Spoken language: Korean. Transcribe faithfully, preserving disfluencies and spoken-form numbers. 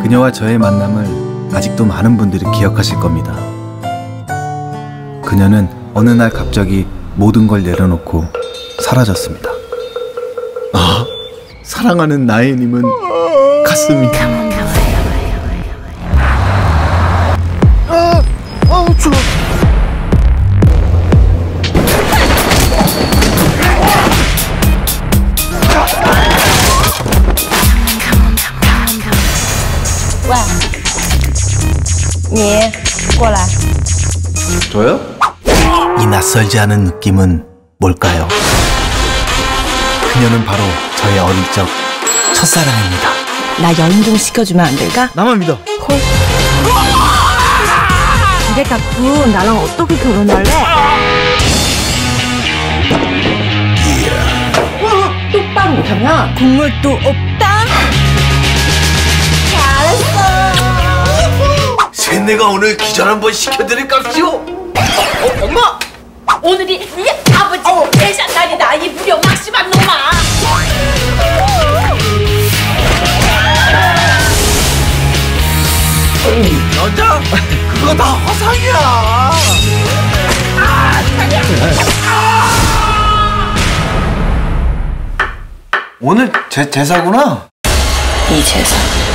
그녀와 저의 만남을 아직도 많은 분들이 기억하실 겁니다. 그녀는 어느 날 갑자기 모든 걸 내려놓고 사라졌습니다. 아, 사랑하는 나혜님은 가슴이... 아, 아, 추워. 니, 过来. 저요? 이 낯설지 않은 느낌은 뭘까요? 그녀는 바로 저의 어릴 적 첫사랑입니다. 나 여행 좀 시켜주면 안 될까? 나만 믿어. 콜. 이래 갖고 나랑 어떻게 결혼할래? 똑바로 못하면 국물도 없다. 잘했어. 쟤네가 오늘 기절 한번 시켜드릴 값이오. 어, 엄마! 오늘이 네 아버지 대산 날이다. 이 무려 막심한 놈아. 여자? 그거 다 허상이야. 아, 오늘 제 제사구나. 이 제사.